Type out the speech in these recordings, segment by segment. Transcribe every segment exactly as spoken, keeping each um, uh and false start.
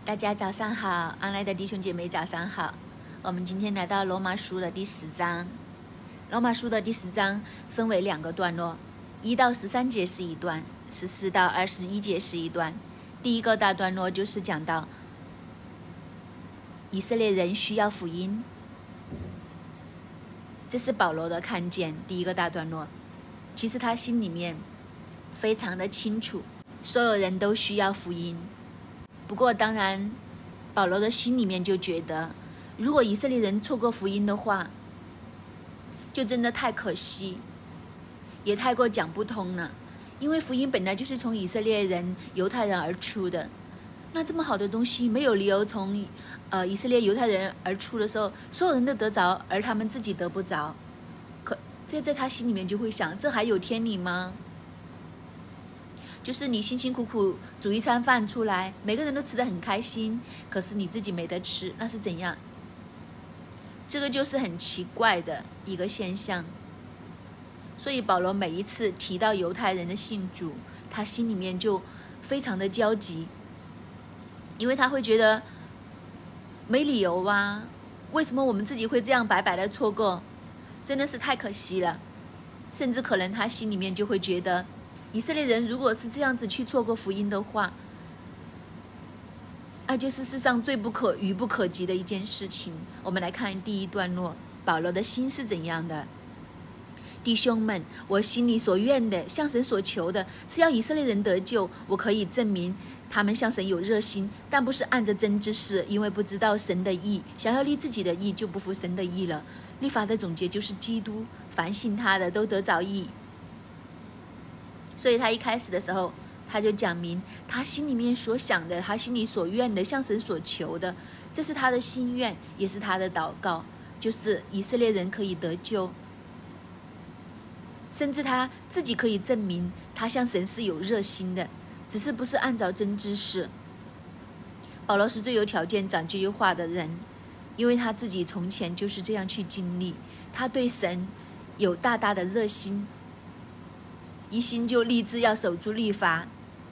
大家早上好，安来的弟兄姐妹早上好。我们今天来到罗马书的第十章。罗马书的第十章分为两个段落，一到十三节是一段，十四到二十一节是一段。第一个大段落就是讲到以色列人需要福音，这是保罗的看见。第一个大段落，其实他心里面非常的清楚，所有人都需要福音。不过当然保罗的心里面就觉得，如果以色列人错过福音的话，就真的太可惜，也太过讲不通了。因为福音本来就是从以色列人犹太人而出的，那这么好的东西没有理由从呃以色列犹太人而出的时候，所有人都得着，而他们自己得不着。可这在他心里面就会想，这还有天理吗？就是你辛辛苦苦煮一餐饭出来，每个人都吃得很开心，可是你自己没得吃，那是怎样？这个就是很奇怪的一个现象。所以保罗每一次提到犹太人的信主，他心里面就非常的焦急，因为他会觉得没理由啊，为什么我们自己会这样白白的错过？真的是太可惜了。甚至可能他心里面就会觉得，以色列人如果是这样子去错过福音的话，那就是世上最不可愚不可及的一件事情。我们来看第一段落，保罗的心是怎样的。弟兄们，我心里所愿的，向神所求的，是要以色列人得救。我可以证明他们向神有热心，但不是按着真之事，因为不知道神的义，想要立自己的义，就不服神的义了。律法的总结就是基督，凡信他的都得着义。所以他一开始的时候，他就讲明他心里面所想的，他心里所愿的，向神所求的，这是他的心愿，也是他的祷告，就是以色列人可以得救。甚至他自己可以证明他向神是有热心的，只是不是按照真知识。保罗是最有条件讲这句话的人，因为他自己从前就是这样去经历，他对神有大大的热心，一心就立志要守住律法，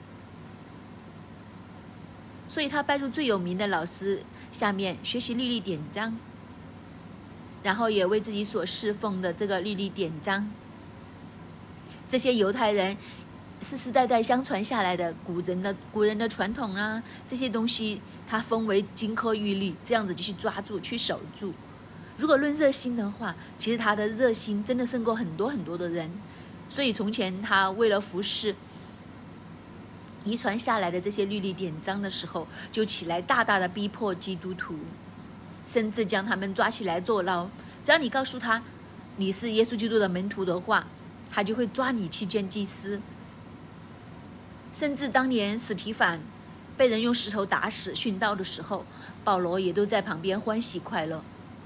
所以他拜入最有名的老师下面学习律例典章，然后也为自己所侍奉的这个律例典章，这些犹太人世世代代相传下来的古人的古人的传统啊，这些东西他封为金科玉律，这样子就去抓住去守住。如果论热心的话，其实他的热心真的胜过很多很多的人。所以从前他为了服侍遗传下来的这些律例典章的时候，就起来大大的逼迫基督徒，甚至将他们抓起来坐牢。只要你告诉他你是耶稣基督的门徒的话，他就会抓你去见祭司。甚至当年史提反被人用石头打死殉道的时候，保罗也都在旁边欢喜快乐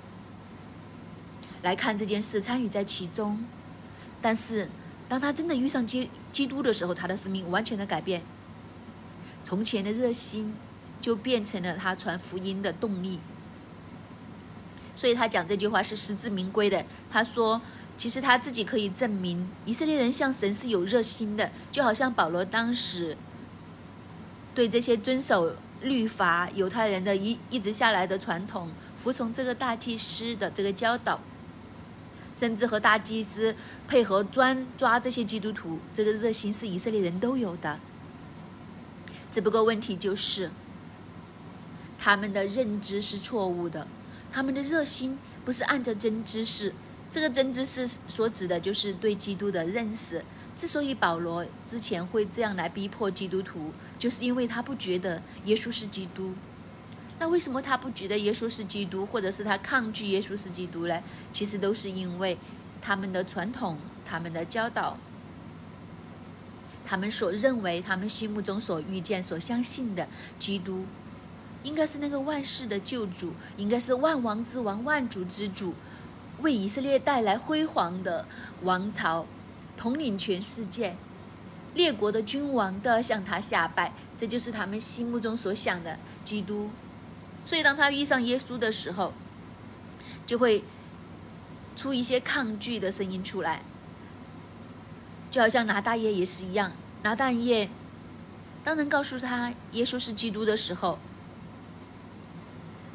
来看这件事，参与在其中。但是当他真的遇上基基督的时候，他的生命完全的改变，从前的热心就变成了他传福音的动力。所以他讲这句话是实至名归的。他说其实他自己可以证明以色列人向神是有热心的，就好像保罗当时对这些遵守律法犹太人的一一直下来的传统，服从这个大祭司的这个教导，甚至和大祭司配合专抓这些基督徒，这个热心是以色列人都有的。只不过问题就是他们的认知是错误的，他们的热心不是按照真知识。这个真知识所指的就是对基督的认识。之所以保罗之前会这样来逼迫基督徒，就是因为他不觉得耶稣是基督。那为什么他不觉得耶稣是基督，或者是他抗拒耶稣是基督呢？其实都是因为他们的传统，他们的教导，他们所认为，他们心目中所遇见所相信的基督应该是那个万世的救主，应该是万王之王，万主之主，为以色列带来辉煌的王朝，统领全世界，列国的君王都要向他下拜，这就是他们心目中所想的基督。所以当他遇上耶稣的时候，就会出一些抗拒的声音出来，就好像拿大业也是一样。拿大业当人告诉他耶稣是基督的时候，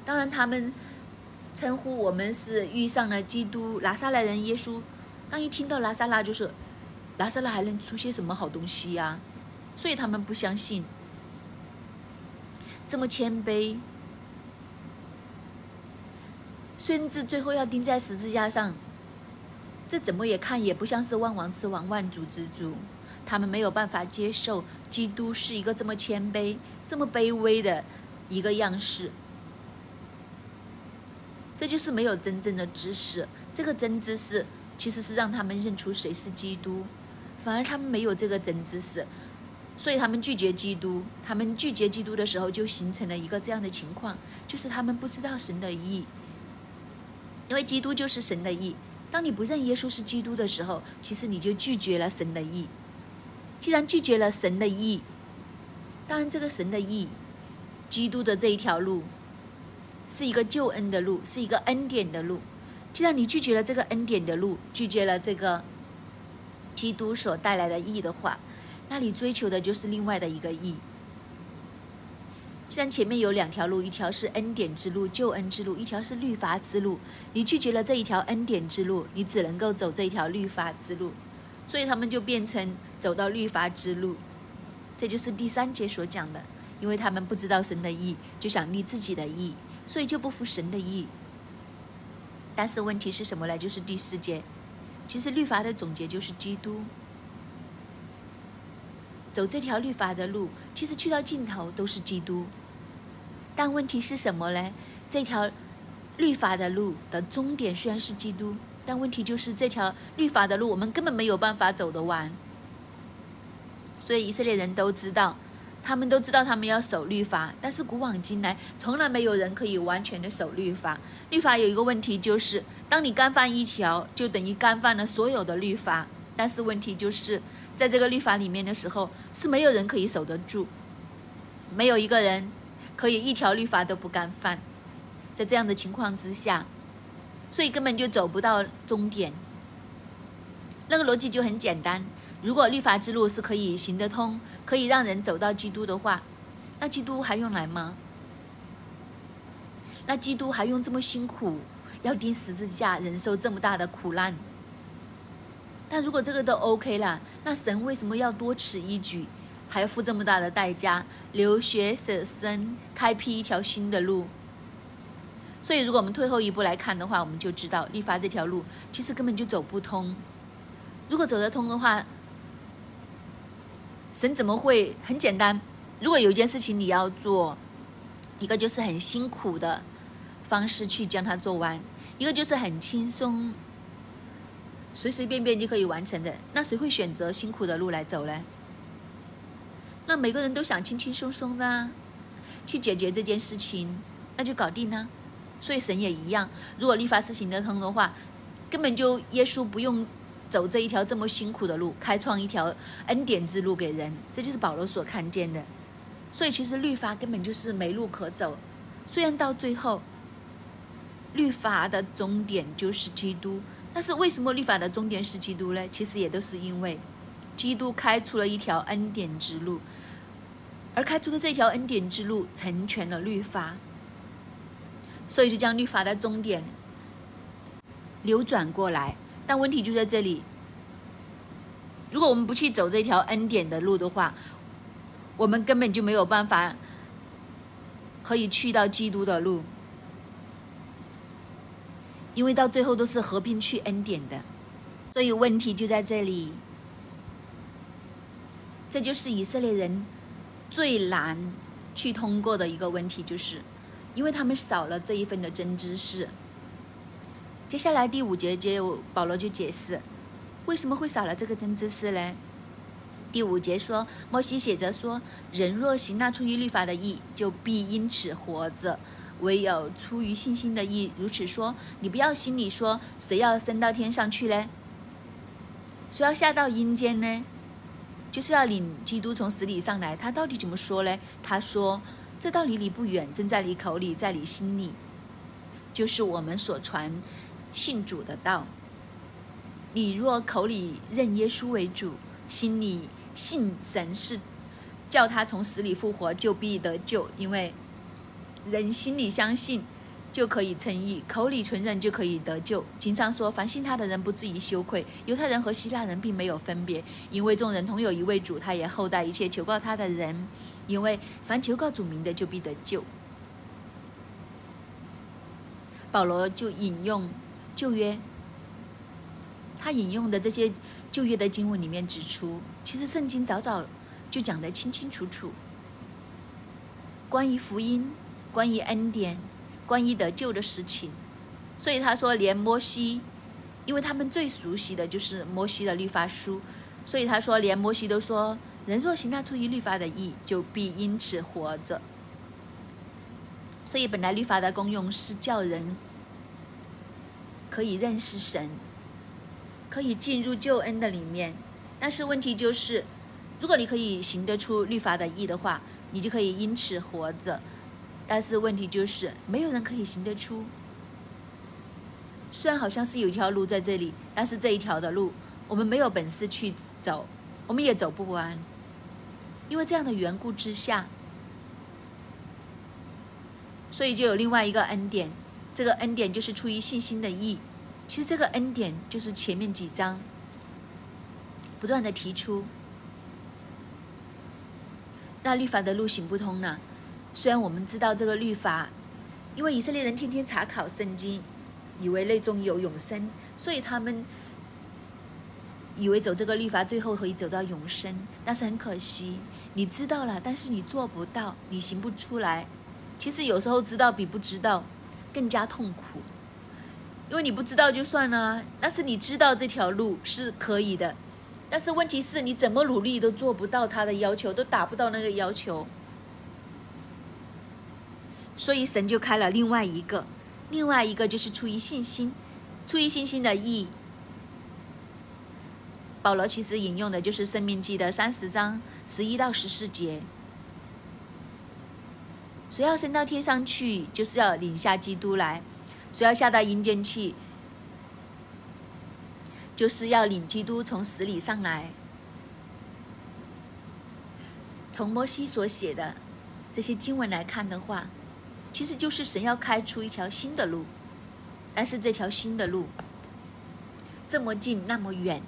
当然，他们称呼我们是遇上了基督拿撒勒人耶稣。当一听到拿撒勒，就是拿撒勒还能出些什么好东西呀、啊？所以他们不相信。这么谦卑，甚至最后要钉在十字架上，这怎么也看也不像是万王之王、万主之主。他们没有办法接受基督是一个这么谦卑、这么卑微的一个样式。这就是没有真正的知识。这个真知识其实是让他们认出谁是基督，反而他们没有这个真知识，所以他们拒绝基督。他们拒绝基督的时候，就形成了一个这样的情况，就是他们不知道神的义，因为基督就是神的义。当你不认耶稣是基督的时候，其实你就拒绝了神的义。既然拒绝了神的义，当然这个神的义，基督的这一条路是一个救恩的路，是一个恩典的路。既然你拒绝了这个恩典的路，拒绝了这个基督所带来的义的话，那你追求的就是另外的一个义。既然前面有两条路，一条是恩典之路、救恩之路，一条是律法之路，你拒绝了这一条恩典之路，你只能够走这一条律法之路，所以他们就变成走到律法之路。这就是第三节所讲的，因为他们不知道神的义，就想立自己的义，所以就不服神的义。但是问题是什么呢？就是第四节，其实律法的总结就是基督。走这条律法的路，其实去到尽头都是基督。但问题是什么呢？这条律法的路的终点虽然是基督，但问题就是这条律法的路我们根本没有办法走得完。所以以色列人都知道，他们都知道他们要守律法，但是古往今来从来没有人可以完全的守律法。律法有一个问题，就是当你干犯一条，就等于干犯了所有的律法。但是问题就是在这个律法里面的时候，是没有人可以守得住，没有一个人可以一条律法都不干犯。在这样的情况之下，所以根本就走不到终点。那个逻辑就很简单，如果律法之路是可以行得通，可以让人走到基督的话，那基督还用来吗？那基督还用这么辛苦，要钉十字架，忍受这么大的苦难？但如果这个都 OK 了，那神为什么要多此一举，还要付这么大的代价，流血舍身，开辟一条新的路？所以如果我们退后一步来看的话，我们就知道律法这条路其实根本就走不通。如果走得通的话，神怎么会？很简单，如果有一件事情你要做，一个就是很辛苦的方式去将它做完，一个就是很轻松随随便便就可以完成的，那谁会选择辛苦的路来走呢？那每个人都想轻轻松松的、啊、去解决这件事情，那就搞定了。所以神也一样，如果律法是行得通的话，根本就耶稣不用走这一条这么辛苦的路，开创一条恩典之路给人，这就是保罗所看见的。所以其实律法根本就是没路可走，虽然到最后律法的终点就是基督，但是为什么律法的终点是基督呢？其实也都是因为基督开出了一条恩典之路，而开出的这条恩典之路成全了律法，所以就将律法的终点流转过来。但问题就在这里，如果我们不去走这条恩典的路的话，我们根本就没有办法可以去到基督的路，因为到最后都是合并去恩典的。所以问题就在这里，这就是以色列人最难去通过的一个问题，就是因为他们少了这一份的真知识。接下来第五节就保罗就解释为什么会少了这个真知识呢？第五节说，摩西写着说，人若行那出于律法的义，就必因此活着，唯有出于信心的义。如此说，你不要心里说，谁要升到天上去呢？谁要下到阴间呢？就是要领基督从死里上来。他到底怎么说呢？他说，这道离你不远，正在你口里，在你心里，就是我们所传信主的道。你若口里认耶稣为主，心里信神是叫他从死里复活，就必得救。因为人心里相信就可以称义，口里承认就可以得救。经上说，凡信他的人不至于羞愧。犹太人和希腊人并没有分别，因为众人同有一位主，他也厚待一切求告他的人。因为凡求告主名的，就必得救。保罗就引用旧约，他引用的这些旧约的经文里面指出，其实圣经早早就讲得清清楚楚，关于福音，关于恩典，关于得救的事情。所以他说连摩西，因为他们最熟悉的就是摩西的律法书，所以他说连摩西都说，人若行那出于律法的义，就必因此活着。所以本来律法的功用是叫人可以认识神，可以进入救恩的里面。但是问题就是，如果你可以行得出律法的义的话，你就可以因此活着。但是问题就是，没有人可以行得出。虽然好像是有一条路在这里，但是这一条的路我们没有本事去走，我们也走不完。因为这样的缘故之下，所以就有另外一个恩典，这个恩典就是出于信心的义。其实这个恩典就是前面几章不断的提出，那律法的路行不通呢。虽然我们知道这个律法，因为以色列人天天查考圣经，以为内中有永生，所以他们以为走这个律法最后可以走到永生。但是很可惜，你知道了，但是你做不到，你行不出来。其实有时候知道比不知道更加痛苦，因为你不知道就算了，但是你知道这条路是可以的，但是问题是你怎么努力都做不到他的要求，都达不到那个要求。所以神就开了另外一个，另外一个就是出于信心，出于信心的义。保罗其实引用的就是申命记的三十章十一到十四节。谁要升到天上去，就是要领下基督来；谁要下到阴间去，就是要领基督从死里上来。从摩西所写的这些经文来看的话，其实就是神要开出一条新的路，但是这条新的路这么近那么远，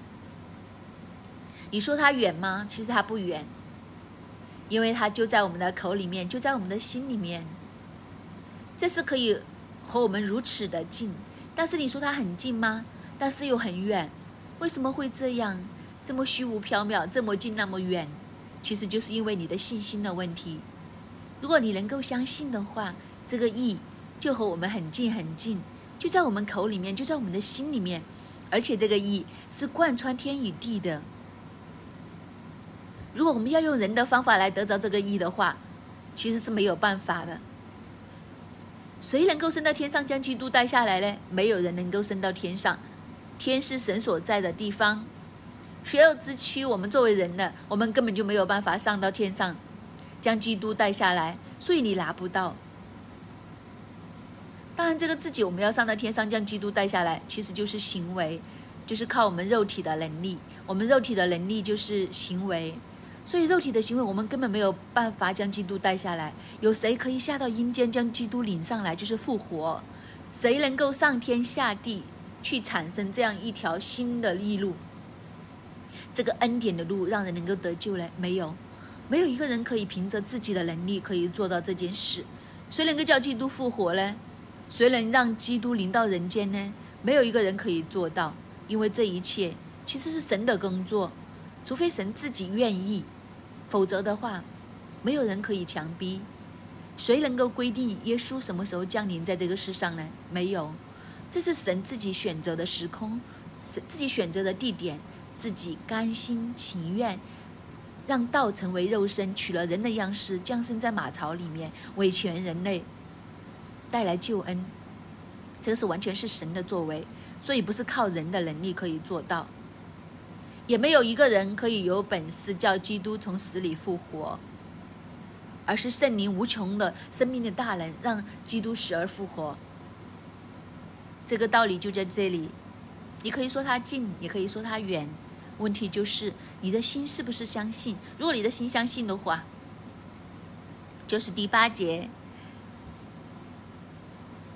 你说它远吗？其实它不远，因为它就在我们的口里面，就在我们的心里面。这是可以和我们如此的近，但是你说它很近吗？但是又很远。为什么会这样？这么虚无缥缈，这么近那么远？其实就是因为你的信心的问题。如果你能够相信的话，这个义就和我们很近很近，就在我们口里面，就在我们的心里面。而且这个义是贯穿天与地的。如果我们要用人的方法来得着这个义的话，其实是没有办法的。谁能够升到天上将基督带下来呢？没有人能够升到天上，天是神所在的地方。血肉之躯，我们作为人的，我们根本就没有办法上到天上将基督带下来，所以你拿不到。当然这个自己我们要上到天上将基督带下来，其实就是行为，就是靠我们肉体的能力。我们肉体的能力就是行为，所以肉体的行为我们根本没有办法将基督带下来。有谁可以下到阴间将基督领上来？就是复活。谁能够上天下地去产生这样一条新的义路，这个恩典的路让人能够得救呢？没有，没有一个人可以凭着自己的能力可以做到这件事。谁能够叫基督复活呢？谁能让基督临到人间呢？没有一个人可以做到，因为这一切其实是神的工作，除非神自己愿意，否则的话没有人可以强逼。谁能够规定耶稣什么时候降临在这个世上呢？没有，这是神自己选择的时空，自己选择的地点，自己甘心情愿让道成为肉身，取了人的样式，降生在马槽里面，为全人类带来救恩。这个是完全是神的作为，所以不是靠人的能力可以做到，也没有一个人可以有本事叫基督从死里复活，而是圣灵无穷的生命的大能让基督死而复活。这个道理就在这里。你可以说它近，也可以说它远，问题就是你的心是不是相信。如果你的心相信的话，就是第八节，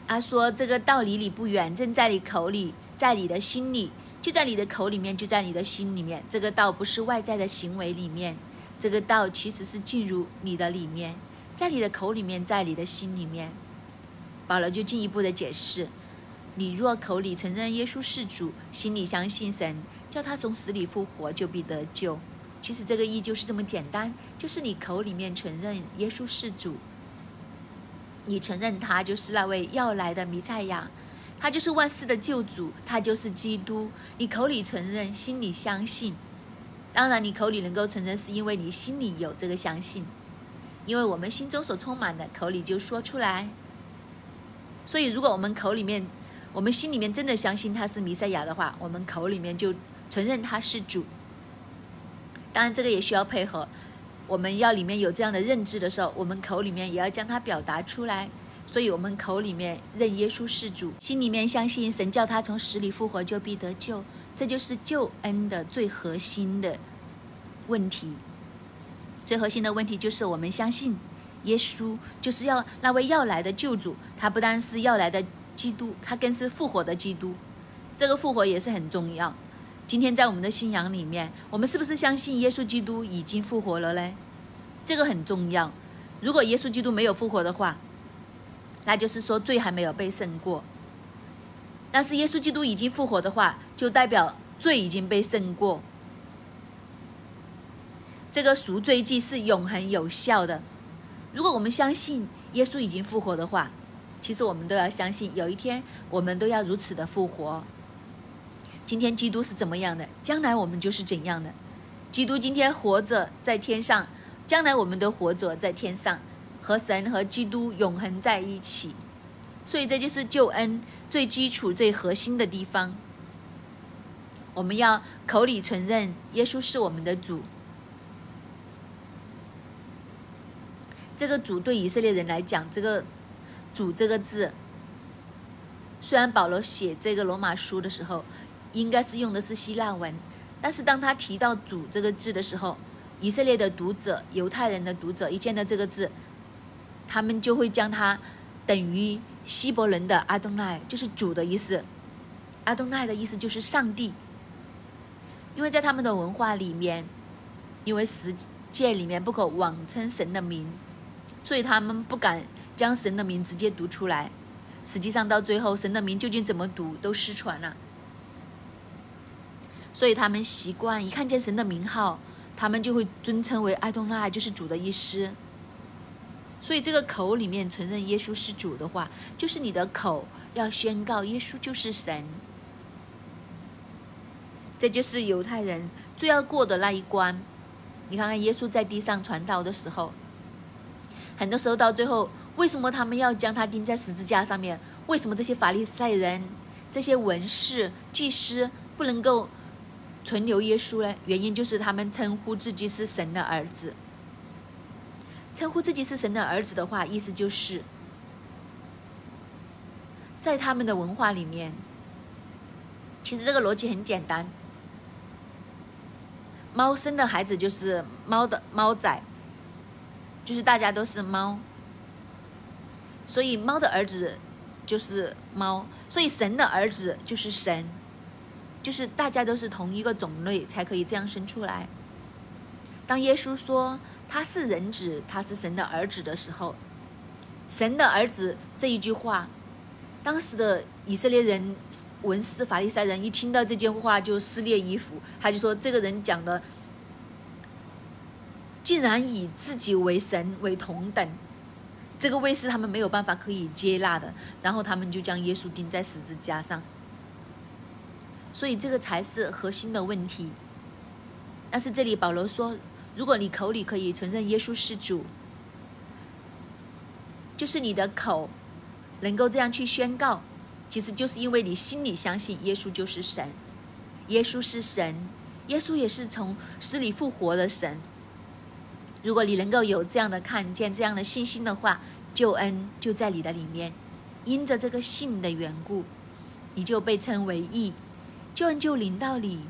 他说这个道离你不远，正在你口里，在你的心里，就在你的口里面，就在你的心里面。这个道不是外在的行为里面，这个道其实是进入你的里面，在你的口里面，在你的心里面。保罗就进一步的解释，你若口里承认耶稣是主，心里相信神，叫他从死里复活，就必得救。其实这个意就是这么简单，就是你口里面承认耶稣是主，你承认他就是那位要来的弥赛亚，他就是万世的救主，他就是基督。你口里承认，心里相信。当然你口里能够承认，是因为你心里有这个相信，因为我们心中所充满的，口里就说出来。所以如果我们口里面，我们心里面真的相信他是弥赛亚的话，我们口里面就承认他是主。当然这个也需要配合，我们要里面有这样的认知的时候，我们口里面也要将它表达出来。所以我们口里面认耶稣是主，心里面相信神叫他从死里复活，就必得救。这就是救恩的最核心的问题。最核心的问题就是我们相信耶稣就是要那位要来的救主，他不单是要来的基督，他更是复活的基督。这个复活也是很重要。今天在我们的信仰里面，我们是不是相信耶稣基督已经复活了呢？这个很重要。如果耶稣基督没有复活的话，那就是说罪还没有被胜过。但是耶稣基督已经复活的话，就代表罪已经被胜过。这个赎罪祭是永恒有效的。如果我们相信耶稣已经复活的话，其实我们都要相信有一天我们都要如此的复活。今天基督是怎么样的，将来我们就是怎样的。基督今天活着在天上，将来我们都活着在天上，和神和基督永恒在一起。所以这就是救恩最基础最核心的地方。我们要口里承认耶稣是我们的主。这个主对以色列人来讲，这个主这个字，虽然保罗写这个罗马书的时候应该是用的是希腊文，但是当他提到主这个字的时候，以色列的读者，犹太人的读者一见到这个字，他们就会将它等于希伯伦的阿东奈，就是主的意思。阿东奈的意思就是上帝。因为在他们的文化里面，因为十诫里面不可妄称神的名，所以他们不敢将神的名直接读出来。实际上到最后，神的名究竟怎么读都失传了。所以他们习惯一看见神的名号，他们就会尊称为阿东奈，就是主的意思。所以这个口里面承认耶稣是主的话，就是你的口要宣告耶稣就是神。这就是犹太人最要过的那一关。你看看耶稣在地上传道的时候，很多时候到最后，为什么他们要将他钉在十字架上面？为什么这些法利赛人、这些文士、祭司不能够存留耶稣呢？原因就是他们称呼自己是神的儿子。称呼自己是神的儿子的话，意思就是在他们的文化里面，其实这个逻辑很简单。猫生的孩子就是猫的猫仔，就是大家都是猫，所以猫的儿子就是猫，所以神的儿子就是神，就是大家都是同一个种类才可以这样生出来。当耶稣说他是人子，他是神的儿子的时候，神的儿子这一句话，当时的以色列人、文士、法利赛人一听到这句话就撕裂衣服，他就说这个人讲的竟然以自己为神为同等，这个位是他们没有办法可以接纳的，然后他们就将耶稣钉在十字架上。所以这个才是核心的问题。但是这里保罗说，如果你口里可以承认耶稣是主，就是你的口能够这样去宣告，其实就是因为你心里相信耶稣就是神，耶稣是神，耶稣也是从死里复活的神。如果你能够有这样的看见，这样的信心的话，救恩就在你的里面，因着这个信的缘故，你就被称为义，救恩就临到你。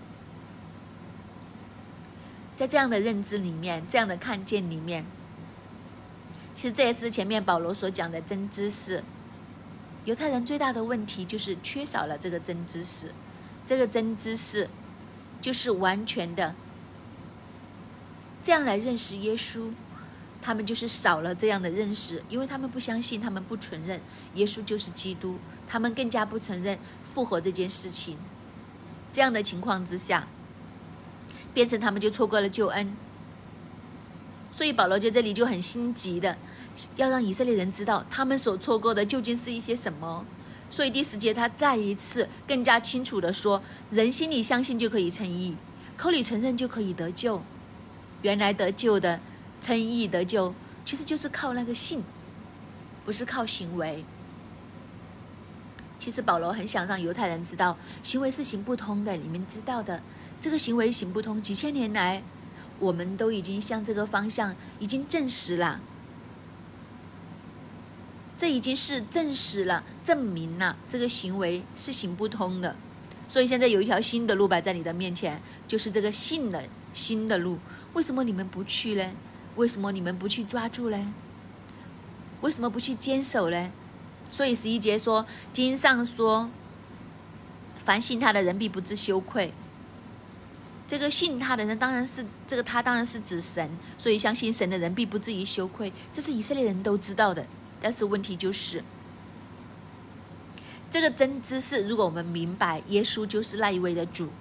在这样的认知里面，这样的看见里面，其实这也是前面保罗所讲的真知识。 犹太人最大的问题就是缺少了这个真知识，这个真知识就是完全的这样来认识耶稣，他们就是少了这样的认识，因为他们不相信，他们不承认耶稣就是基督，他们更加不承认复活这件事情。这样的情况之下，变成他们就错过了救恩。所以保罗在这里就很心急的要让以色列人知道他们所错过的究竟是一些什么。所以第十节他再一次更加清楚的说，人心里相信就可以称义，口里承认就可以得救。原来得救的称义得救其实就是靠那个信，不是靠行为。其实保罗很想让犹太人知道，行为是行不通的，你们知道的，这个行为行不通，几千年来我们都已经向这个方向已经证实了，这已经是证实了，证明了这个行为是行不通的。所以现在有一条新的路摆在你的面前，就是这个信的新的路。为什么你们不去呢？为什么你们不去抓住呢？为什么不去坚守呢？所以十一节说，经上说，凡信他的人必不致羞愧。这个信他的人当然是这个他当然是指神，所以相信神的人必不至于羞愧，这是以色列人都知道的。但是问题就是这个真知识，如果我们明白耶稣就是那一位的主，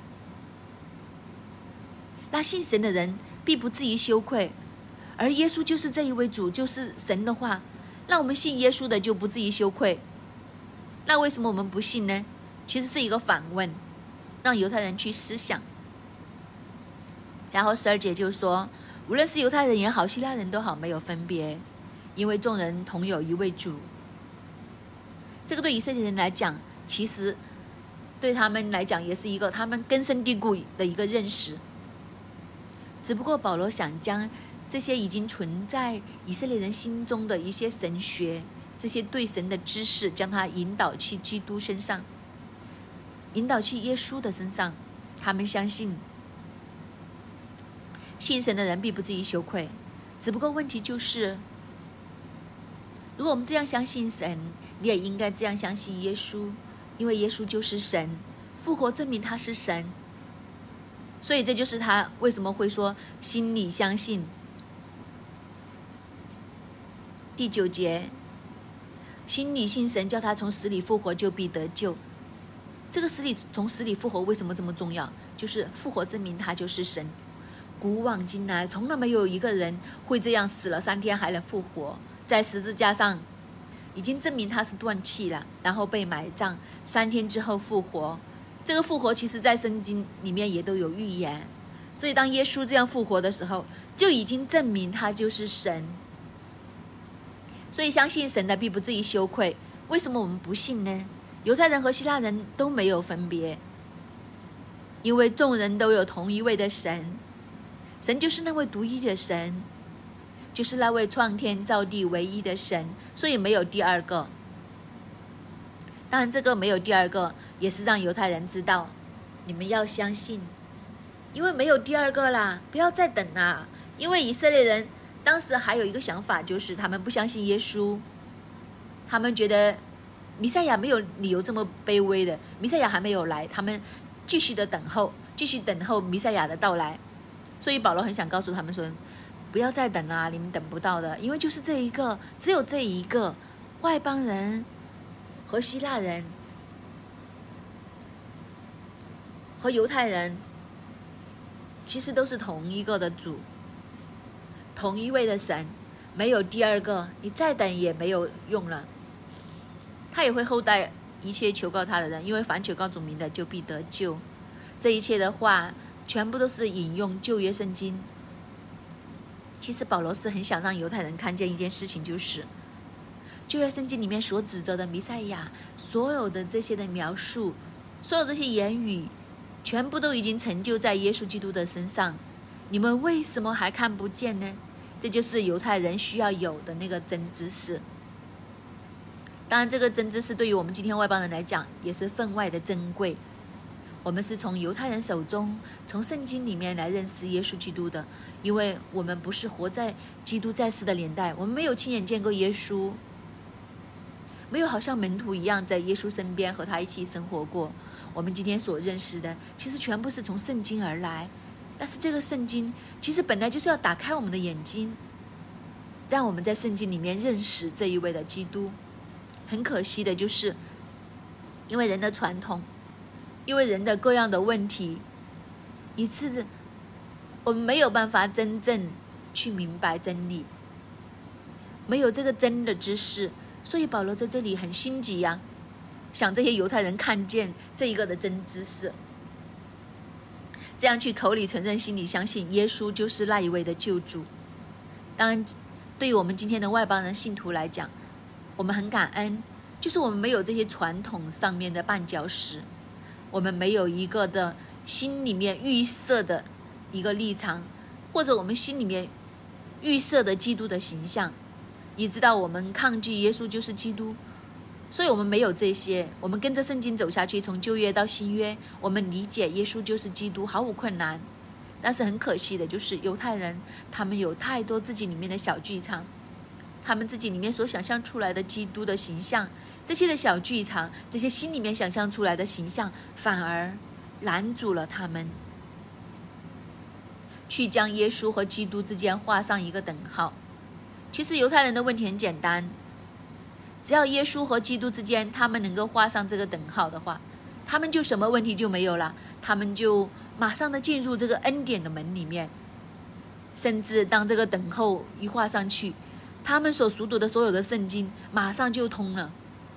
那信神的人必不至于羞愧，而耶稣就是这一位主，就是神的话，那我们信耶稣的就不至于羞愧。那为什么我们不信呢？其实是一个反问，让犹太人去思想。然后十二节就说，无论是犹太人也好，希腊人都好，没有分别，因为众人同有一位主。这个对以色列人来讲，其实对他们来讲也是一个他们根深蒂固的一个认识。只不过保罗想将这些已经存在以色列人心中的一些神学，这些对神的知识，将它引导去基督身上，引导去耶稣的身上。他们相信信神的人必不至于羞愧。只不过问题就是，如果我们这样相信神，你也应该这样相信耶稣，因为耶稣就是神，复活证明他是神。所以这就是他为什么会说心里相信。第九节，心里信神，叫他从死里复活，就必得救。这个死里从死里复活为什么这么重要？就是复活证明他就是神。古往今来从来没有一个人会这样死了三天还能复活，在十字架上已经证明他是断气了，然后被埋葬，三天之后复活。这个复活其实在圣经里面也都有预言，所以当耶稣这样复活的时候，就已经证明他就是神。所以相信神的必不至于羞愧。为什么我们不信呢？犹太人和希腊人都没有分别，因为众人都有同一位的神，神就是那位独一的神，就是那位创天造地唯一的神，所以没有第二个。当然这个没有第二个也是让犹太人知道，你们要相信，因为没有第二个啦，不要再等啦。因为以色列人当时还有一个想法，就是他们不相信耶稣，他们觉得弥赛亚没有理由这么卑微的，弥赛亚还没有来，他们继续的等候，继续等候弥赛亚的到来。所以保罗很想告诉他们说，不要再等啦，你们等不到的，因为就是这一个，只有这一个。外邦人和希腊人和犹太人其实都是同一个的主，同一位的神，没有第二个，你再等也没有用了。他也会厚待一切求告他的人，因为凡求告主名的就必得救。这一切的话全部都是引用旧约圣经。其实保罗是很想让犹太人看见一件事情，就是旧约圣经里面所指责的弥赛亚，所有的这些的描述，所有这些言语，全部都已经成就在耶稣基督的身上。你们为什么还看不见呢？这就是犹太人需要有的那个真知识。当然这个真知识对于我们今天外邦人来讲也是分外的珍贵。我们是从犹太人手中，从圣经里面来认识耶稣基督的，因为我们不是活在基督在世的年代，我们没有亲眼见过耶稣， 没有好像门徒一样在耶稣身边和他一起生活过。我们今天所认识的其实全部是从圣经而来，但是这个圣经其实本来就是要打开我们的眼睛，让我们在圣经里面认识这一位的基督。很可惜的就是因为人的传统，因为人的各样的问题，以致我们没有办法真正去明白真理，没有这个真的知识。所以保罗在这里很心急啊，想这些犹太人看见这一个的真知识，这样去口里承认，心里相信耶稣就是那一位的救主。当然对于我们今天的外邦人信徒来讲，我们很感恩，就是我们没有这些传统上面的绊脚石，我们没有一个的心里面预设的一个立场，或者我们心里面预设的基督的形象，以知道我们抗拒耶稣就是基督。所以我们没有这些，我们跟着圣经走下去，从旧约到新约，我们理解耶稣就是基督毫无困难。但是很可惜的就是犹太人，他们有太多自己里面的小剧场，他们自己里面所想象出来的基督的形象，这些的小剧场，这些心里面想象出来的形象，反而拦阻了他们去将耶稣和基督之间画上一个等号。其实犹太人的问题很简单，只要耶稣和基督之间他们能够画上这个等号的话，他们就什么问题就没有了，他们就马上的进入这个恩典的门里面。甚至当这个等候一画上去，他们所熟读的所有的圣经马上就通了。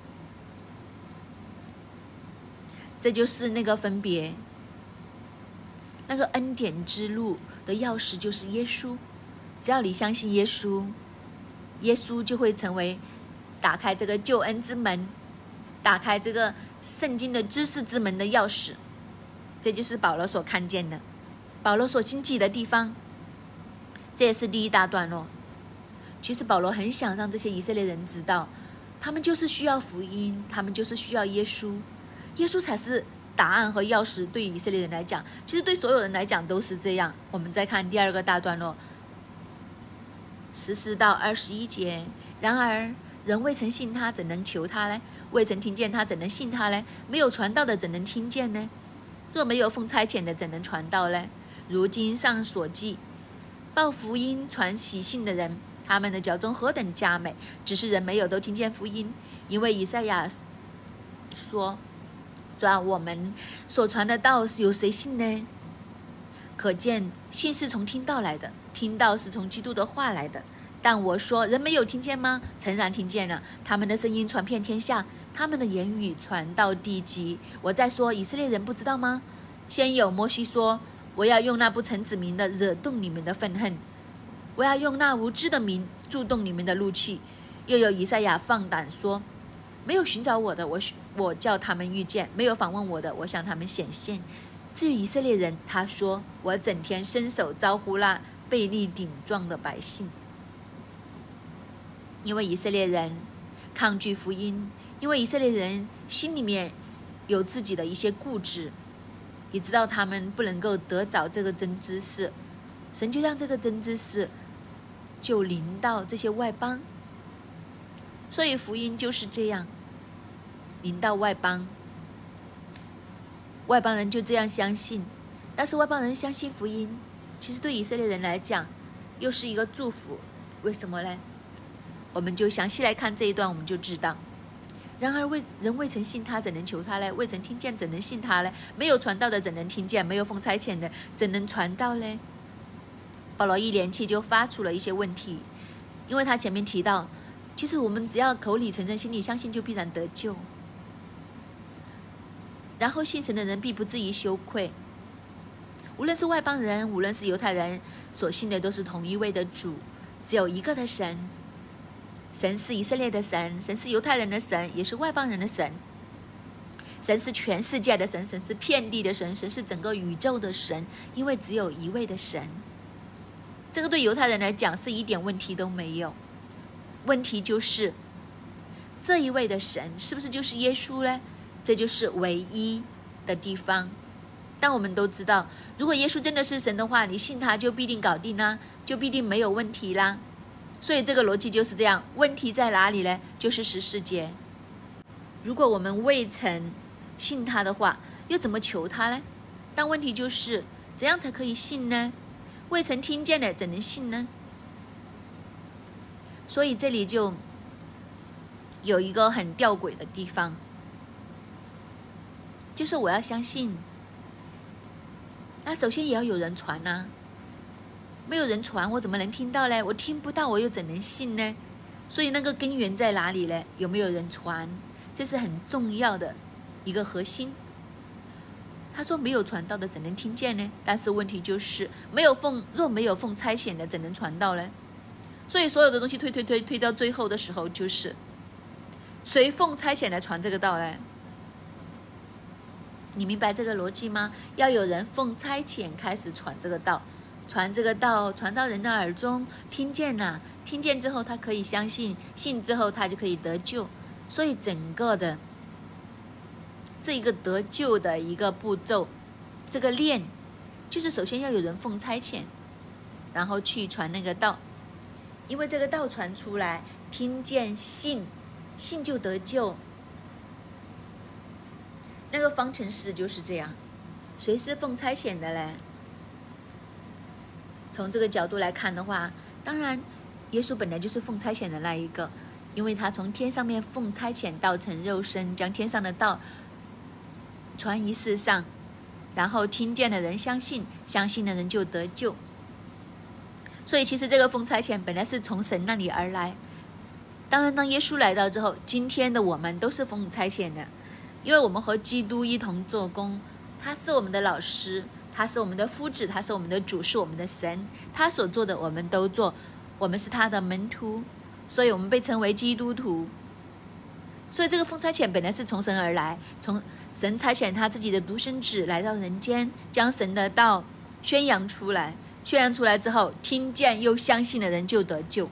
这就是那个分别，那个恩典之路的钥匙就是耶稣。只要你相信耶稣，耶稣就会成为打开这个救恩之门，打开这个圣经的知识之门的钥匙。这就是保罗所看见的，保罗所心记的地方。这也是第一大段落。其实保罗很想让这些以色列人知道，他们就是需要福音，他们就是需要耶稣，耶稣才是答案和钥匙。对以色列人来讲，其实对所有人来讲都是这样。我们再看第二个大段落，十四到二十一节。然而人未曾信他，怎能求他呢？未曾听见他，怎能信他呢？没有传道的，怎能听见呢？若没有奉差遣的，怎能传道呢？如经上所记，报福音传喜信的人，他们的脚中何等佳美！只是人没有都听见福音。因为以赛亚说，主啊，我们所传的道有谁信呢？可见信是从听道来的，听道是从基督的话来的。但我说，人没有听见吗？诚然听见了，他们的声音传遍天下，他们的言语传到地极。我再说，以色列人不知道吗？先有摩西说，我要用那不曾指明的惹动你们的愤恨，我要用那无知的名触动你们的怒气。又有以赛亚放胆说，没有寻找我的，我我叫他们遇见；没有访问我的，我向他们显现。至于以色列人，他说，我整天伸手招呼那悖逆顶撞的百姓。因为以色列人抗拒福音，因为以色列人心里面有自己的一些固执，也知道他们不能够得着这个真知识，神就让这个真知识就临到这些外邦。所以福音就是这样临到外邦，外邦人就这样相信。但是外邦人相信福音，其实对以色列人来讲又是一个祝福。为什么呢？我们就详细来看这一段，我们就知道。然而未人未曾信他，怎能求他呢？未曾听见，怎能信他呢？没有传道的，怎能听见？没有奉差遣的，怎能传道呢？保罗一连气就发出了一些问题，因为他前面提到，其实我们只要口里承认，心里相信，就必然得救。然后信神的人必不至于羞愧。无论是外邦人，无论是犹太人，所信的都是同一位的主，只有一个的神。神是以色列的神，神是犹太人的神，也是外邦人的神。神是全世界的神，神是遍地的神，神是整个宇宙的神，因为只有一位的神。这个对犹太人来讲是一点问题都没有。问题就是这一位的神是不是就是耶稣呢？这就是唯一的地方。但我们都知道，如果耶稣真的是神的话，你信他就必定搞定啦，就必定没有问题啦。所以这个逻辑就是这样。问题在哪里呢？就是十四节， 如果我们未曾信他的话，又怎么求他呢？但问题就是怎样才可以信呢？未曾听见的怎能信呢？所以这里就有一个很吊诡的地方，就是我要相信，那首先也要有人传啊，没有人传我怎么能听到呢？我听不到我又怎能信呢？所以那个根源在哪里呢？有没有人传？这是很重要的一个核心。他说没有传道的怎能听见呢？但是问题就是没有奉若没有奉差遣的怎能传道呢？所以所有的东西推推推推到最后的时候，就是谁奉差遣来传这个道呢？你明白这个逻辑吗？要有人奉差遣开始传这个道，传这个道传到人的耳中，听见了，听见之后他可以相信，信之后他就可以得救。所以整个的这一个得救的一个步骤，这个链就是首先要有人奉差遣，然后去传那个道，因为这个道传出来，听见信，信就得救。那个方程式就是这样。谁是奉差遣的嘞？从这个角度来看的话，当然耶稣本来就是奉差遣的那一个，因为他从天上面奉差遣道成肉身，将天上的道传于世上，然后听见的人相信，相信的人就得救。所以其实这个奉差遣本来是从神那里而来。当然当耶稣来到之后，今天的我们都是奉差遣的，因为我们和基督一同做工，他是我们的老师，他是我们的夫子，他是我们的主，是我们的神，他所做的我们都做，我们是他的门徒，所以我们被称为基督徒。所以这个奉差遣本来是从神而来，从神差遣他自己的独生子来到人间，将神的道宣扬出来，宣扬出来之后，听见又相信的人就得救。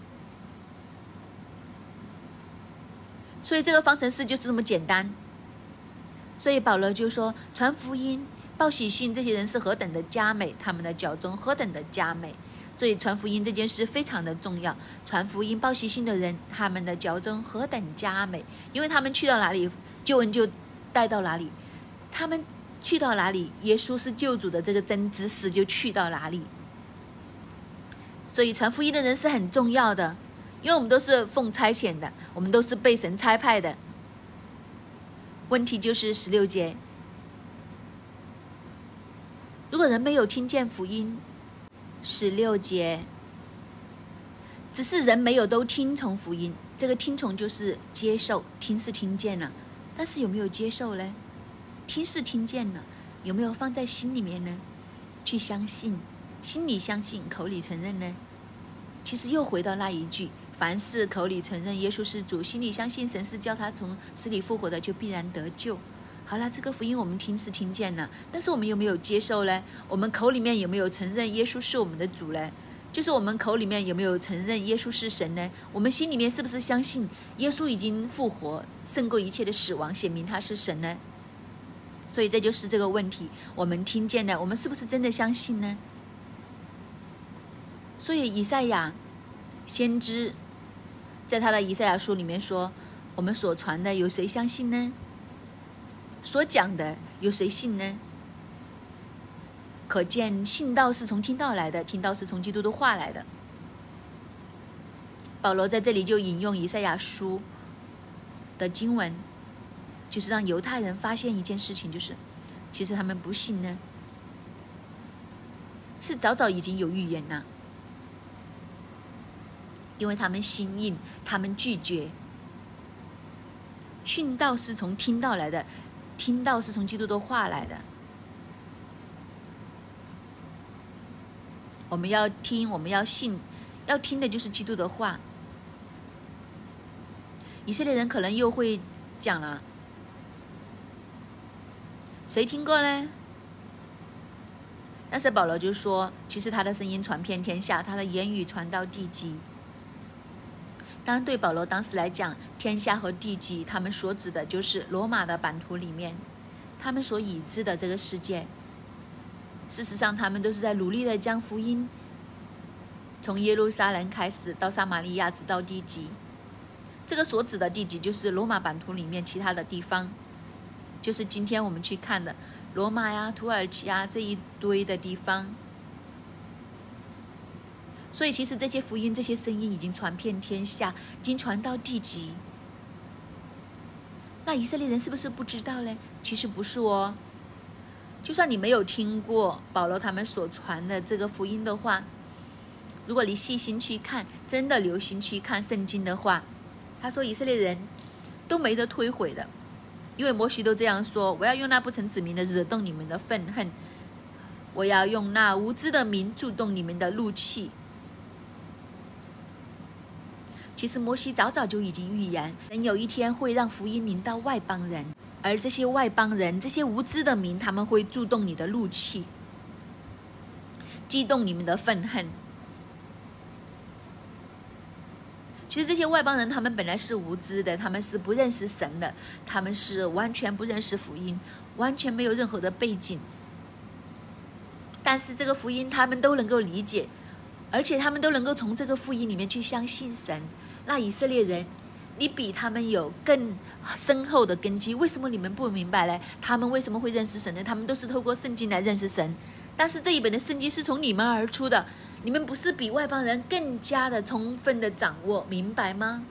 所以这个方程式就这么简单。所以保罗就说，传福音报喜信这些人是何等的佳美，他们的脚中何等的佳美。所以传福音这件事非常的重要，传福音报喜信的人，他们的脚中何等佳美，因为他们去到哪里，救恩就带到哪里，他们去到哪里，耶稣是救主的这个真知识就去到哪里。所以传福音的人是很重要的，因为我们都是奉差遣的，我们都是被神差派的。问题就是十六节，如果人没有听见福音，十六节，只是人没有都听从福音，这个听从就是接受，听是听见了，但是有没有接受呢？听是听见了，有没有放在心里面呢？去相信，心里相信，口里承认呢？其实又回到那一句，凡是口里承认耶稣是主，心里相信神是叫他从死里复活的，就必然得救。好了，这个福音我们听是听见了，但是我们有没有接受呢？我们口里面有没有承认耶稣是我们的主呢？就是我们口里面有没有承认耶稣是神呢？我们心里面是不是相信耶稣已经复活，胜过一切的死亡，显明他是神呢？所以这就是这个问题，我们听见了，我们是不是真的相信呢？所以以赛亚先知在他的以赛亚书里面说，我们所传的有谁相信呢？所讲的有谁信呢？可见信道是从听道来的，听道是从基督的话来的。保罗在这里就引用以赛亚书的经文，就是让犹太人发现一件事情，就是其实他们不信呢，是早早已经有预言了，因为他们心硬，他们拒绝。信道是从听道来的，听道是从基督的话来的。我们要听，我们要信，要听的就是基督的话。以色列人可能又会讲了，谁听过呢？但是保罗就说，其实他的声音传遍天下，他的言语传到地极。当然对保罗当时来讲，天下和地极他们所指的就是罗马的版图里面他们所已知的这个世界。事实上他们都是在努力的将福音从耶路撒冷开始，到撒玛利亚，直到地极。 这个所指的地级就是罗马版图里面其他的地方，就是今天我们去看的罗马呀、土耳其啊这一堆的地方。所以其实这些福音、这些声音已经传遍天下，已经传到地极。那以色列人是不是不知道呢？其实不是哦。就算你没有听过保罗他们所传的这个福音的话，如果你细心去看，真的留心去看圣经的话，他说以色列人都没得推毁的，因为摩西都这样说：我要用那不成子民的惹动你们的愤恨，我要用那无知的民触动你们的怒气。其实摩西早早就已经预言，人有一天会让福音临到外邦人，而这些外邦人，这些无知的民，他们会触动你的怒气，激动你们的愤恨。其实这些外邦人，他们本来是无知的，他们是不认识神的，他们是完全不认识福音，完全没有任何的背景。但是这个福音他们都能够理解，而且他们都能够从这个福音里面去相信神。那以色列人，你比他们有更深厚的根基，为什么你们不明白呢？他们为什么会认识神呢？他们都是透过圣经来认识神，但是这一本的圣经是从你们而出的，你们不是比外邦人更加的充分的掌握，明白吗？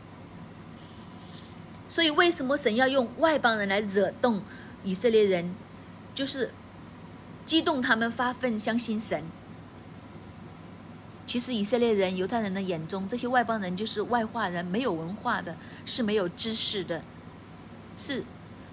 所以为什么神要用外邦人来惹动以色列人，就是激动他们发愤相信神。其实以色列人、犹太人的眼中，这些外邦人就是外化人，没有文化的，是没有知识的，是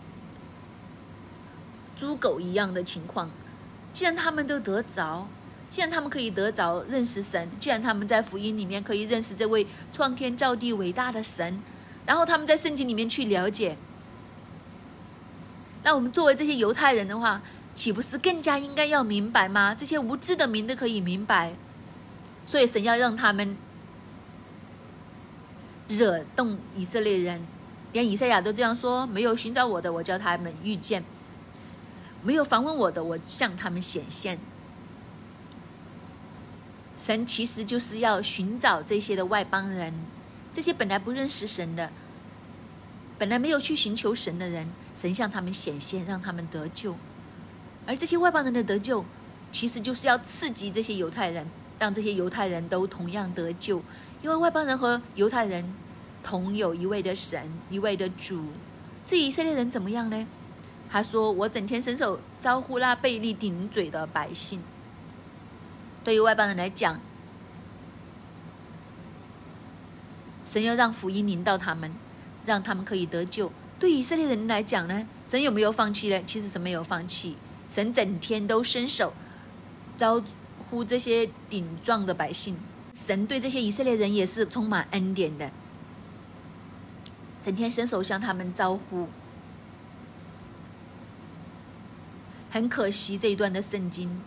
猪狗一样的情况。既然他们都得着，既然他们可以得着认识神，既然他们在福音里面可以认识这位创天造地伟大的神，然后他们在圣经里面去了解，那我们作为这些犹太人的话，岂不是更加应该要明白吗？这些无知的民都可以明白，所以神要让他们惹动以色列人，连以赛亚都这样说：没有寻找我的，我叫他们遇见；没有访问我的，我向他们显现。神其实就是要寻找这些的外邦人，这些本来不认识神的，本来没有去寻求神的人，神向他们显现，让他们得救。而这些外邦人的得救，其实就是要刺激这些犹太人，让这些犹太人都同样得救。因为外邦人和犹太人同有一位的神，一位的主。至于以色列人怎么样呢？他说：我整天伸手招呼那悖逆顶嘴的百姓。对于外邦人来讲，神要让福音临到他们，让他们可以得救。对于以色列人来讲呢，神有没有放弃呢？其实神没有放弃，神整天都伸手招呼这些顶撞的百姓。神对这些以色列人也是充满恩典的，整天伸手向他们招呼。很可惜这一段的圣经，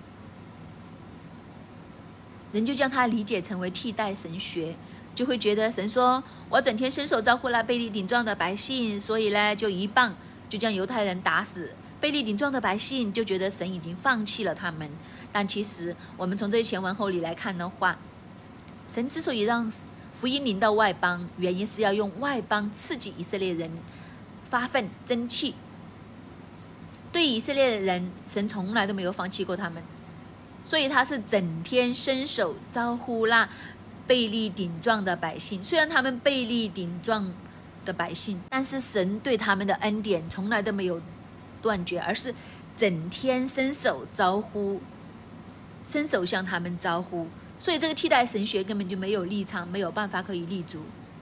人就将它理解成为替代神学，就会觉得神说：我整天伸手招呼那悖逆顶撞的百姓，所以呢就一棒就将犹太人打死。悖逆顶撞的百姓就觉得神已经放弃了他们。但其实我们从这些前文后理来看的话，神之所以让福音临到外邦，原因是要用外邦刺激以色列人发愤争气。对以色列人，神从来都没有放弃过他们，所以他是整天伸手招呼那悖逆顶撞的百姓。虽然他们悖逆顶撞的百姓，但是神对他们的恩典从来都没有断绝，而是整天伸手招呼，伸手向他们招呼。所以这个替代神学根本就没有立场，没有办法可以立足。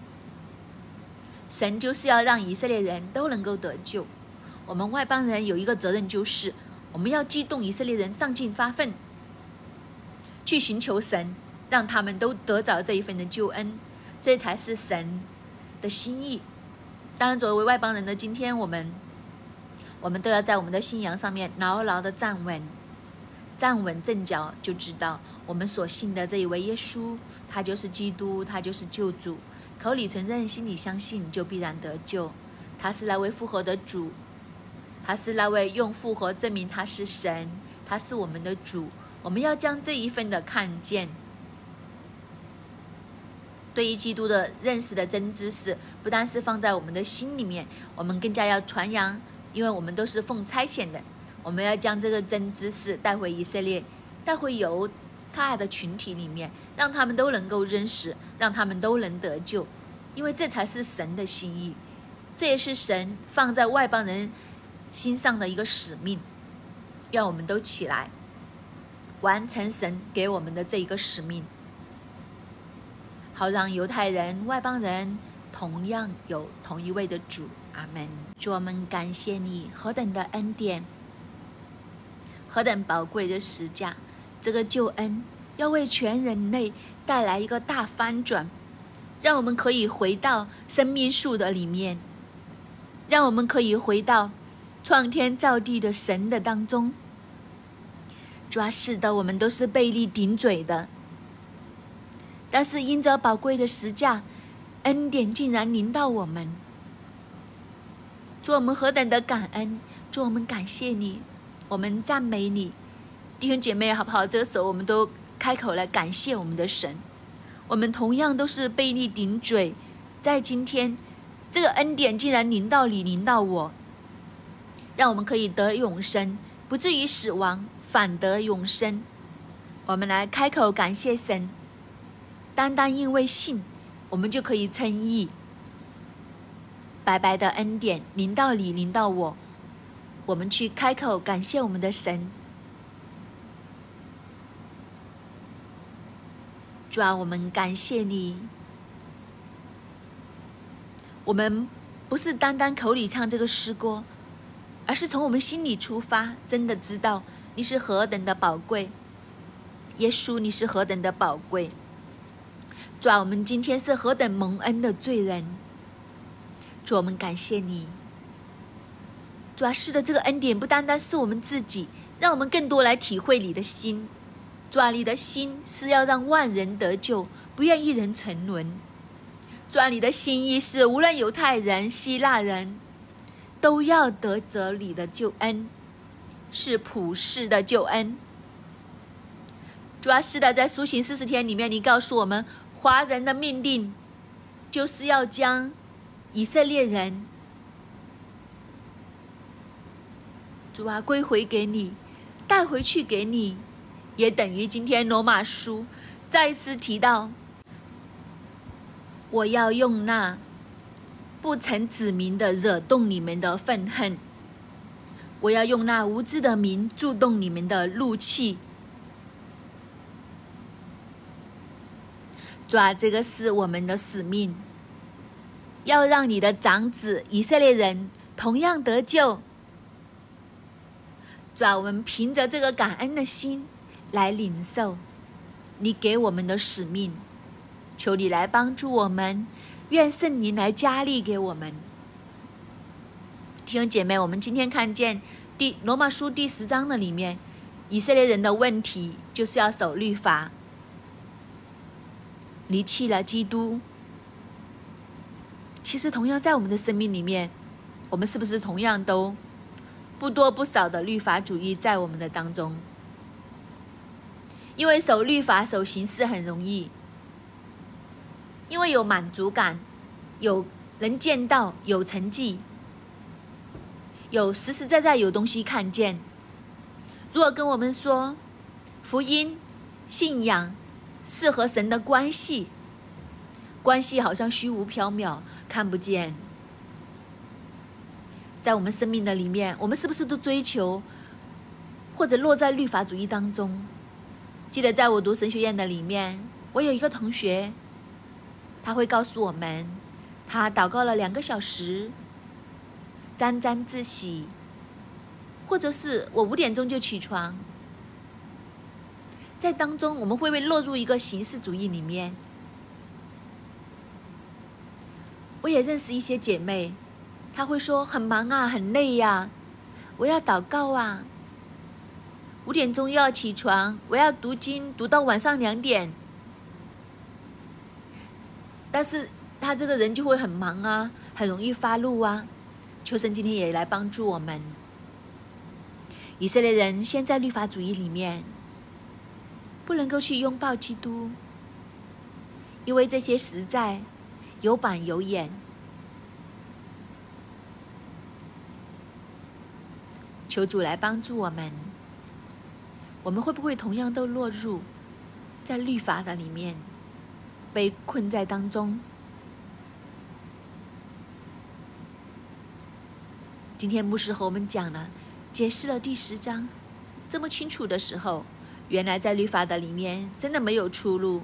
神就是要让以色列人都能够得救。我们外邦人有一个责任，就是我们要激动以色列人上进发奋，去寻求神，让他们都得着这一份的救恩，这才是神的心意。当然作为外邦人的今天，我们我们都要在我们的信仰上面牢牢的站稳，站稳阵脚，就知道我们所信的这一位耶稣，他就是基督，他就是救主。口里承认，心里相信，就必然得救。他是那位复活的主，他是那位用复活证明他是神，他是我们的主。我们要将这一份的看见对于基督的认识的真知识，不单是放在我们的心里面，我们更加要传扬，因为我们都是奉差遣的，我们要将这个真知识带回以色列，带回犹太的群体里面，让他们都能够认识，让他们都能得救，因为这才是神的心意，这也是神放在外邦人心上的一个使命，让我们都起来完成神给我们的这一个使命，好让犹太人、外邦人同样有同一位的主。阿们。主，我们感谢你何等的恩典，何等宝贵的十架，这个救恩要为全人类带来一个大翻转，让我们可以回到生命树的里面，让我们可以回到创天造地的神的当中。主啊，是的，我们都是被你顶嘴的，但是因着宝贵的十架，恩典竟然临到我们。主，我们何等的感恩，主，我们感谢你，我们赞美你。弟兄姐妹好不好？这个时候我们都开口来感谢我们的神，我们同样都是被你顶嘴，在今天这个恩典竟然临到你，临到我，让我们可以得永生，不至于死亡，反得永生。我们来开口感谢神，单单因为信，我们就可以称义。白白的恩典临到你，临到我，我们去开口感谢我们的神。主啊，我们感谢你，我们不是单单口里唱这个诗歌，而是从我们心里出发，真的知道你是何等的宝贵，耶稣，你是何等的宝贵。主啊，我们今天是何等蒙恩的罪人，主，我们感谢你。主啊，是的，这个恩典不单单是我们自己，让我们更多来体会你的心。主啊，你的心是要让万人得救，不愿一人沉沦。主啊，你的心意是无论犹太人、希腊人都要得着你的救恩，是普世的救恩。主啊，是的，在苏醒四十天里面，你告诉我们，华人的命令就是要将以色列人，主啊，归回给你，带回去给你，也等于今天罗马书再一次提到，我要用那不曾指明的惹动你们的愤恨，我要用那无知的名触动你们的怒气。主啊，这个是我们的使命，要让你的长子以色列人同样得救。主啊，我们凭着这个感恩的心来领受你给我们的使命，求你来帮助我们，愿圣灵来加力给我们。弟兄姐妹，我们今天看见第罗马书第十章的里面，以色列人的问题就是要守律法，离弃了基督。其实同样在我们的生命里面，我们是不是同样都不多不少的律法主义在我们的当中？因为守律法守形式很容易，因为有满足感，有人见到，有成绩，有实实在在有东西看见。如果跟我们说福音信仰是和神的关系，关系好像虚无缥缈，看不见。在我们生命的里面，我们是不是都追求或者落在律法主义当中？记得在我读神学院的里面，我有一个同学，他会告诉我们，他祷告了两个小时，沾沾自喜，或者是我五点钟就起床，在当中我们会不会落入一个形式主义里面？我也认识一些姐妹，她会说很忙啊，很累呀、啊，我要祷告啊，五点钟又要起床，我要读经读到晚上两点。但是她这个人就会很忙啊，很容易发怒啊。求神今天也来帮助我们。以色列人现在律法主义里面，不能够去拥抱基督， 因为这些实在有板有眼。求主来帮助我们，我们会不会同样都落入在律法的里面，被困在当中？今天牧师和我们讲了，解释了第十章这么清楚的时候，原来在律法的里面真的没有出路。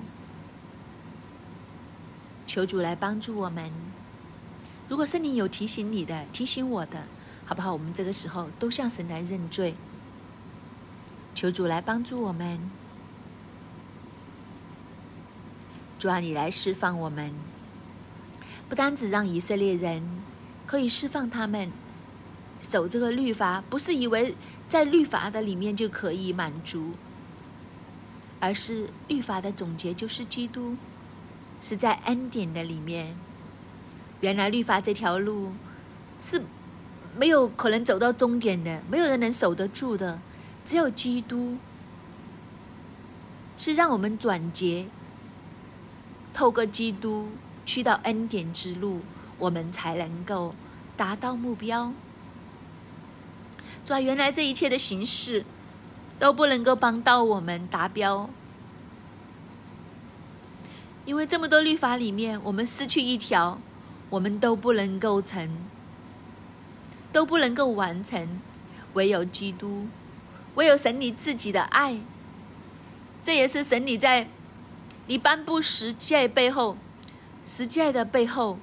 求主来帮助我们。如果圣灵有提醒你的，提醒我的，好不好？我们这个时候都向神来认罪，求主来帮助我们。主啊，你来释放我们，不单只让以色列人可以释放他们守这个律法，不是以为在律法的里面就可以满足，而是律法的总结就是基督，是在恩典的里面。原来律法这条路是没有可能走到终点的，没有人能守得住的，只有基督是让我们转结，透过基督去到恩典之路，我们才能够达到目标。主啊，原来这一切的形式都不能够帮到我们达标，因为这么多律法里面，我们失去一条，我们都不能够成，都不能够完成。唯有基督，唯有神你自己的爱，这也是神你在你颁布十诫背后，十诫的背后，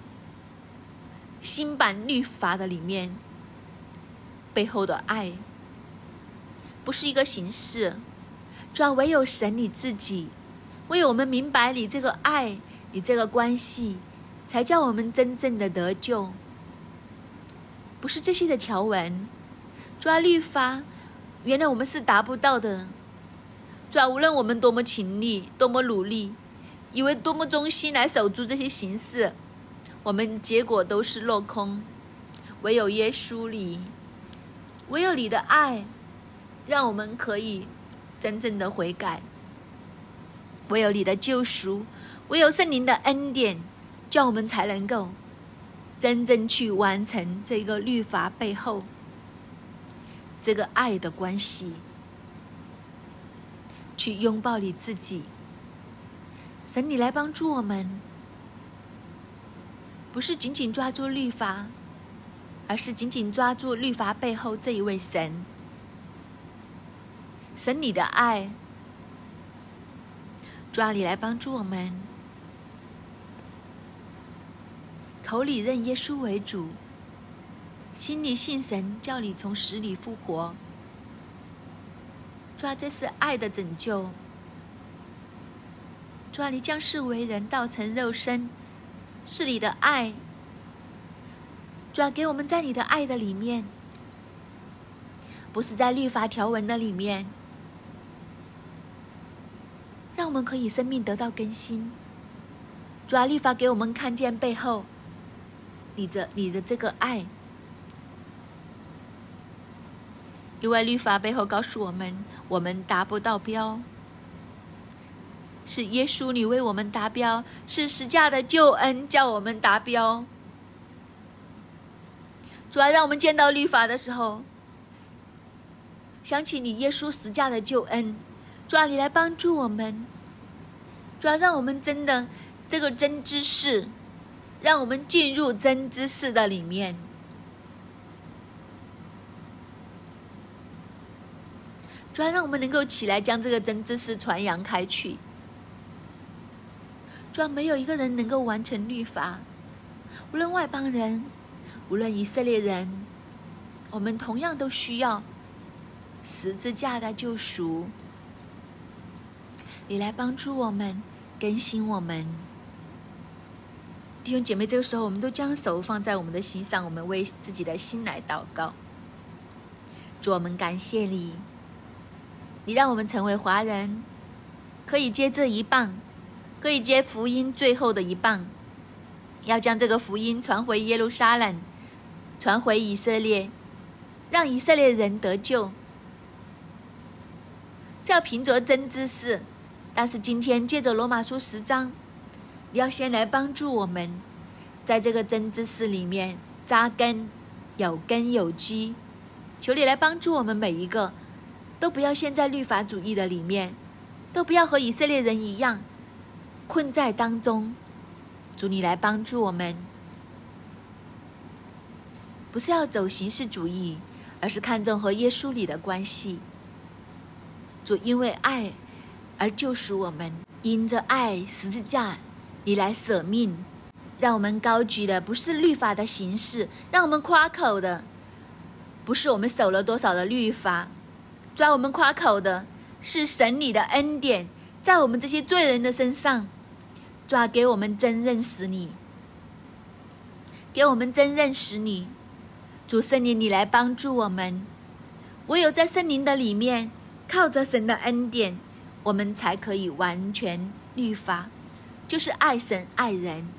新版律法的里面背后的爱，不是一个形式。主要唯有神你自己，唯有我们明白你这个爱，你这个关系，才叫我们真正的得救，不是这些的条文。主要律法原来我们是达不到的。主要无论我们多么勤力，多么努力，以为多么忠心来守住这些形式，我们结果都是落空。唯有耶稣里，唯有你的爱，让我们可以真正的悔改。唯有你的救赎，唯有圣灵的恩典，叫我们才能够真正去完成这个律法背后这个爱的关系，去拥抱你自己。神你来帮助我们，不是紧紧抓住律法，而是紧紧抓住律法背后这一位神。神你的爱，主啊，你来帮助我们，口里认耶稣为主，心里信神叫你从死里复活。主啊，这是爱的拯救。主啊，你降世为人，道成肉身，是你的爱。主啊，给我们在你的爱的里面，不是在律法条文的里面，让我们可以生命得到更新。主啊，律法给我们看见背后你的你的这个爱，因为律法背后告诉我们，我们达不到标，是耶稣你为我们达标，是十架的救恩叫我们达标。主啊，让我们见到律法的时候，想起你耶稣十架的救恩。主啊，你来帮助我们。主啊，让我们真的这个真知识，让我们进入真知识的里面。主啊，让我们能够起来将这个真知识传扬开去。主啊，没有一个人能够完成律法，无论外邦人，无论以色列人，我们同样都需要十字架的救赎。你来帮助我们，更新我们。弟兄姐妹，这个时候我们都将手放在我们的心上，我们为自己的心来祷告。主，我们感谢你，你让我们成为华人，可以接这一棒，可以接福音最后的一棒，要将这个福音传回耶路撒冷，传回以色列，让以色列人得救，是要凭着真知识。但是今天借着罗马书十章， 你要先来帮助我们，在这个真知识里面扎根，有根有基。求你来帮助我们每一个，都不要陷在律法主义的里面，都不要和以色列人一样困在当中。主，你来帮助我们，不是要走形式主义，而是看重和耶稣里的关系。主，因为爱而救赎我们，因着爱十字架你来舍命，让我们高举的不是律法的形式，让我们夸口的不是我们守了多少的律法，主啊，我们夸口的是神你的恩典在我们这些罪人的身上。主啊，给我们真认识你，给我们真认识你。主，圣灵你来帮助我们，唯有在圣灵的里面，靠着神的恩典，我们才可以完全律法，就是爱神爱人。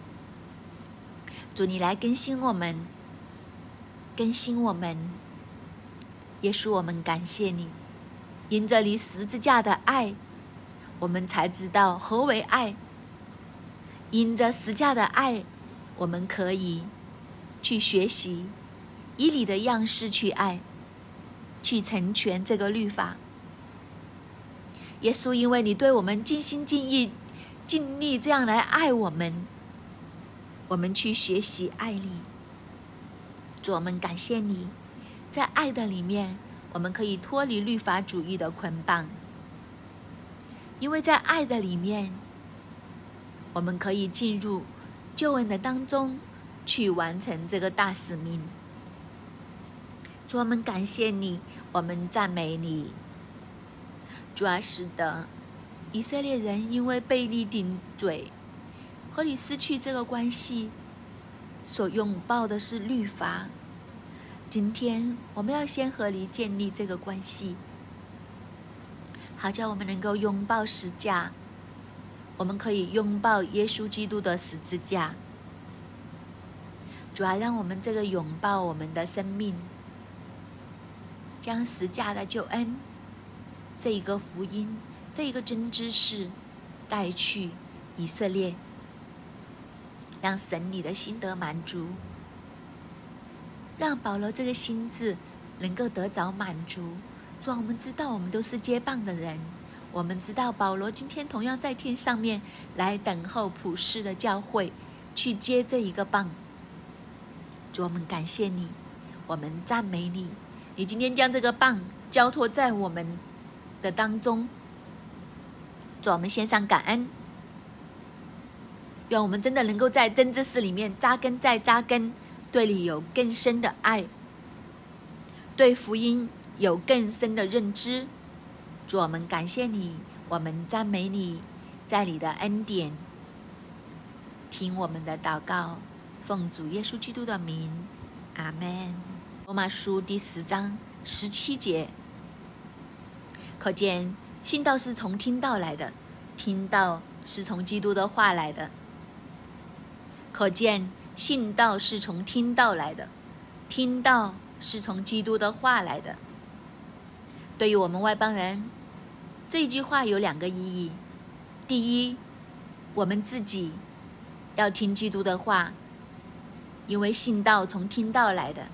主，你来更新我们，更新我们。耶稣，我们感谢你，因着你十字架的爱，我们才知道何为爱。因着十字架的爱，我们可以去学习，以你的样式去爱，去成全这个律法。耶稣，因为你对我们尽心尽意尽力这样来爱我们，我们去学习爱你。主，我们感谢你，在爱的里面，我们可以脱离律法主义的捆绑，因为在爱的里面，我们可以进入救恩的当中，去完成这个大使命。主，我们感谢你，我们赞美你。主啊，是的，以色列人因为背你顶嘴，和你失去这个关系，所拥抱的是律法。今天我们要先和你建立这个关系，好叫我们能够拥抱十字架，我们可以拥抱耶稣基督的十字架。主啊，让我们这个拥抱我们的生命，将十字架的救恩这一个福音，这一个真知识带去以色列，让神你的心得满足，让保罗这个心智能够得着满足。主啊，我们知道我们都是接棒的人，我们知道保罗今天同样在天上面来等候普世的教会，去接这一个棒。主，我们感谢你，我们赞美你，你今天将这个棒交托在我们的当中。主，我们献上感恩，愿我们真的能够在真知识里面扎根再扎根，对你有更深的爱，对福音有更深的认知。主，我们感谢你，我们赞美你，在你的恩典听我们的祷告，奉主耶稣基督的名，阿们。罗马书第十章十七节，可见信道是从听道来的，听道是从基督的话来的。可见信道是从听道来的，听道是从基督的话来的。对于我们外邦人，这一句话有两个意义。第一，我们自己要听基督的话，因为信道从听道来的，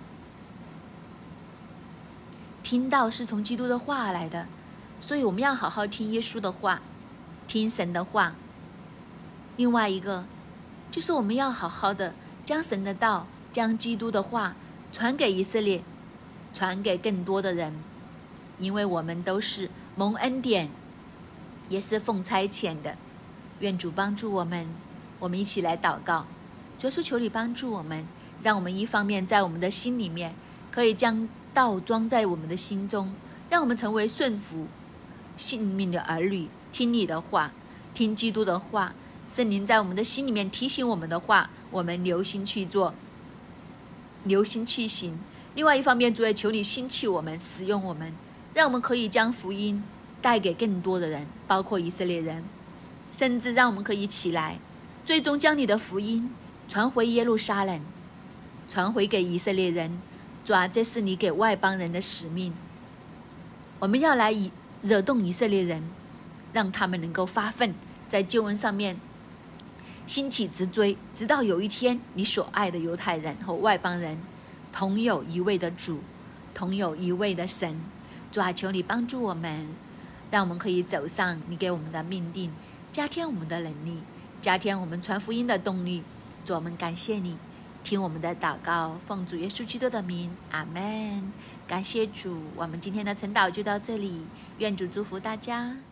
听道是从基督的话来的，所以我们要好好听耶稣的话，听神的话。另外一个就是我们要好好的将神的道，将基督的话传给以色列，传给更多的人，因为我们都是蒙恩典，也是奉差遣的。愿主帮助我们，我们一起来祷告。主耶稣，求你帮助我们，让我们一方面在我们的心里面可以将道装在我们的心中，让我们成为顺服信命的儿女，听你的话，听基督的话，圣灵在我们的心里面提醒我们的话，我们留心去做，留心去行。另外一方面，主也求你兴起我们，使用我们，让我们可以将福音带给更多的人，包括以色列人，甚至让我们可以起来，最终将你的福音传回耶路撒冷，传回给以色列人。主啊，这是你给外邦人的使命，我们要来惹动以色列人，让他们能够发奋，在救恩上面兴起直追，直到有一天，你所爱的犹太人和外邦人同有一位的主，同有一位的神。主啊，求你帮助我们，让我们可以走上你给我们的命定，加添我们的能力，加添我们传福音的动力。主，我们感谢你，听我们的祷告，奉主耶稣基督的名，阿们。感谢主，我们今天的晨祷就到这里，愿主祝福大家。